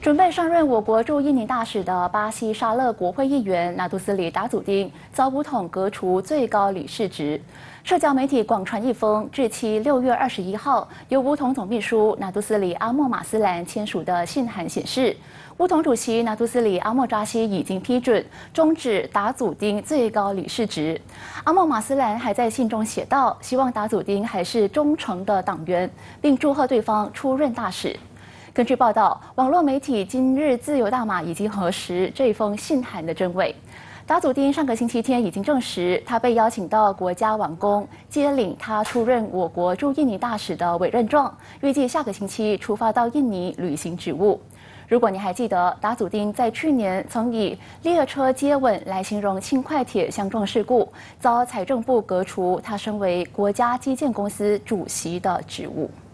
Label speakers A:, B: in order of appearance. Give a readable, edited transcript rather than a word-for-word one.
A: 准备上任我国驻印尼大使的巴西沙勒国会议员纳杜斯里达祖丁遭武统革除最高理事职。社交媒体广传一封至期6月21号由武统总秘书纳杜斯里阿莫马斯兰签署的信函显示，武统主席纳杜斯里阿莫扎西已经批准终止达祖丁最高理事职。阿莫马斯兰还在信中写道，希望达祖丁还是忠诚的党员，并祝贺对方出任大使。 根据报道，网络媒体今日自由大马已经核实这封信函的真伪。达祖丁上个星期天已经证实，他被邀请到国家王宫接领他出任我国驻印尼大使的委任状，预计下个星期出发到印尼履行职务。如果你还记得，达祖丁在去年曾以列车接吻来形容轻快铁相撞事故，遭财政部革除他身为国家基建公司主席的职务。